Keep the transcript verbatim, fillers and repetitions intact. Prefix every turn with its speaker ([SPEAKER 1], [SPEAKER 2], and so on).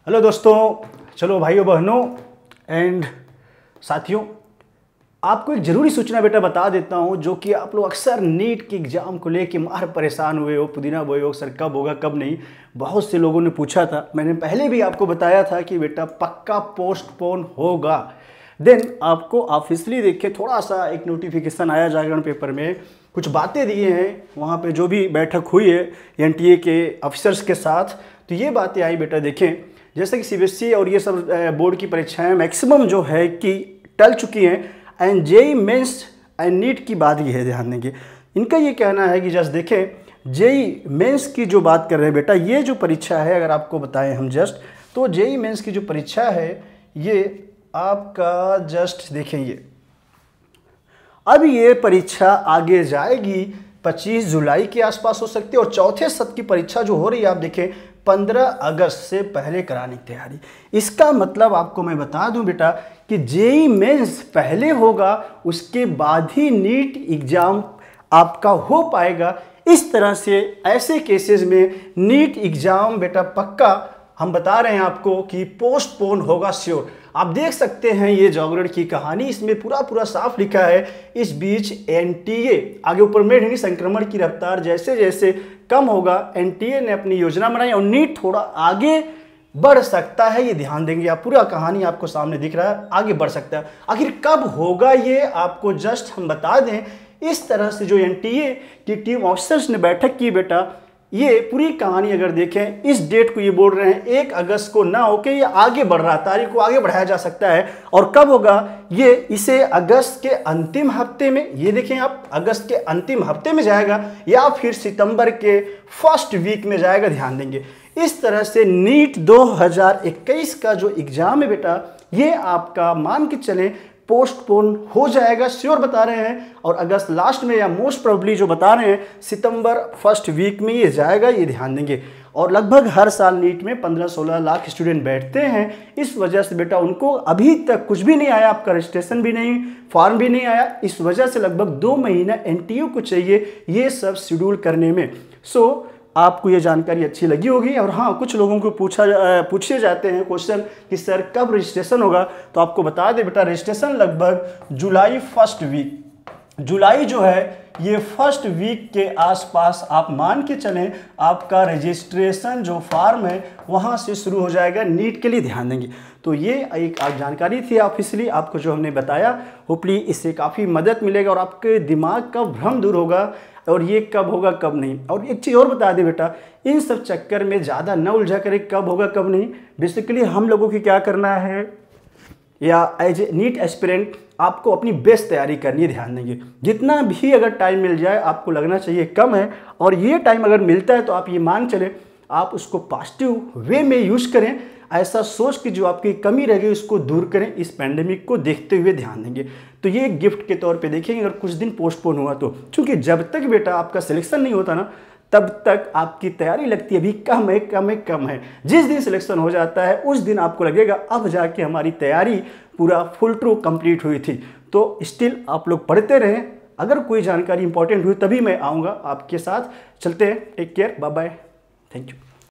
[SPEAKER 1] Hello दोस्तों, चलो भाइयों बहनों एंड साथियों, आपको एक ज़रूरी सूचना बेटा बता देता हूं, जो कि आप लोग अक्सर नीट के एग्ज़ाम को लेके मार परेशान हुए हो, पुदीना बोए हो, सर कब होगा कब नहीं। बहुत से लोगों ने पूछा था, मैंने पहले भी आपको बताया था कि बेटा पक्का पोस्टपोन होगा। देन आपको ऑफिशियली देखे थोड़ा सा एक नोटिफिकेशन आया जागरण पेपर में, कुछ बातें दिए हैं वहाँ पे जो भी बैठक हुई है एनटीए के ऑफिसर्स के साथ, तो ये बातें आई बेटा। देखें, जैसे कि सीबीएसई और ये सब बोर्ड की परीक्षाएं मैक्सिमम जो है कि टल चुकी हैं, and JEE Mains and NEET की बात ये है, ध्यान देंगे। इनका ये कहना है कि जस्ट देखें, जेई मेंस की जो बात कर रहे हैं बेटा, ये जो परीक्षा है अगर आपको बताएं हम जस्ट, तो जेई मेंस की जो परीक्षा है ये आपका जस्ट देखें, ये अब ये परीक्षा आगे जाएगी, पच्चीस जुलाई के आसपास हो सकती है, और चौथे सत्र की परीक्षा जो हो रही है आप देखें पंद्रह अगस्त से पहले कराने की तैयारी। इसका मतलब आपको मैं बता दूं बेटा कि जेई मेंस पहले होगा, उसके बाद ही नीट एग्जाम आपका हो पाएगा। इस तरह से ऐसे केसेस में नीट एग्जाम बेटा पक्का हम बता रहे हैं आपको कि पोस्टपोन होगा श्योर। आप देख सकते हैं ये जागरण की कहानी, इसमें पूरा पूरा साफ लिखा है। इस बीच एनटीए आगे ऊपर में संक्रमण की रफ्तार जैसे जैसे कम होगा, एनटीए ने अपनी योजना बनाई और नीट थोड़ा आगे बढ़ सकता है, ये ध्यान देंगे आप। पूरा कहानी आपको सामने दिख रहा है, आगे बढ़ सकता है। आखिर कब होगा ये आपको जस्ट हम बता दें। इस तरह से जो एनटीए की टीम ऑफिसर्स ने बैठक की बेटा, ये पूरी कहानी अगर देखें, इस डेट को ये बोल रहे हैं एक अगस्त को ना होके ये आगे बढ़ रहा है, तारीख को आगे बढ़ाया जा सकता है। और कब होगा ये, इसे अगस्त के अंतिम हफ्ते में, ये देखें आप, अगस्त के अंतिम हफ्ते में जाएगा या फिर सितंबर के फर्स्ट वीक में जाएगा, ध्यान देंगे। इस तरह से नीट दो हज़ार इक्कीस का जो एग्जाम है बेटा, ये आपका मान के चले पोस्टपोन हो जाएगा, श्योर बता रहे हैं। और अगस्त लास्ट में या मोस्ट प्रोबेबली जो बता रहे हैं सितंबर फर्स्ट वीक में ये जाएगा, ये ध्यान देंगे। और लगभग हर साल नीट में पंद्रह सोलह लाख स्टूडेंट बैठते हैं, इस वजह से बेटा उनको अभी तक कुछ भी नहीं आया, आपका रजिस्ट्रेशन भी नहीं, फॉर्म भी नहीं आया। इस वजह से लगभग दो महीना एनटीयू को चाहिए ये सब शेड्यूल करने में। सो आपको ये जानकारी अच्छी लगी होगी। और हाँ, कुछ लोगों को पूछा पूछे जाते हैं क्वेश्चन कि सर कब रजिस्ट्रेशन होगा, तो आपको बता दें बेटा रजिस्ट्रेशन लगभग जुलाई फर्स्ट वीक, जुलाई जो है ये फर्स्ट वीक के आसपास आप मान के चलें, आपका रजिस्ट्रेशन जो फॉर्म है वहाँ से शुरू हो जाएगा नीट के लिए, ध्यान देंगे। तो ये एक जानकारी थी ऑफिशियली आपको जो हमने बताया। होपली इससे काफ़ी मदद मिलेगा और आपके दिमाग का भ्रम दूर होगा, और ये कब होगा कब नहीं। और एक चीज़ और बता दें बेटा, इन सब चक्कर में ज़्यादा न उलझा करें कब होगा कब नहीं। बेसिकली हम लोगों की क्या करना है, या एज ए नीट एस्पिरेंट आपको अपनी बेस्ट तैयारी करनी है, ध्यान देंगे। जितना भी अगर टाइम मिल जाए, आपको लगना चाहिए कम है, और ये टाइम अगर मिलता है तो आप ये मान चलें आप उसको पॉजिटिव वे में यूज़ करें। ऐसा सोच कि जो आपकी कमी रह गई उसको दूर करें, इस पैंडेमिक को देखते हुए, ध्यान देंगे। तो ये एक गिफ्ट के तौर पे देखेंगे अगर कुछ दिन पोस्टपोन हुआ तो, क्योंकि जब तक बेटा आपका सिलेक्शन नहीं होता ना, तब तक आपकी तैयारी लगती है अभी कम है कम है कम है। जिस दिन सिलेक्शन हो जाता है उस दिन आपको लगेगा अब जाके हमारी तैयारी पूरा फुल ट्रू कंप्लीट हुई थी। तो स्टिल आप लोग पढ़ते रहें, अगर कोई जानकारी इंपॉर्टेंट हुई तभी मैं आऊँगा आपके साथ। चलते हैं, take care, bye bye, thank you.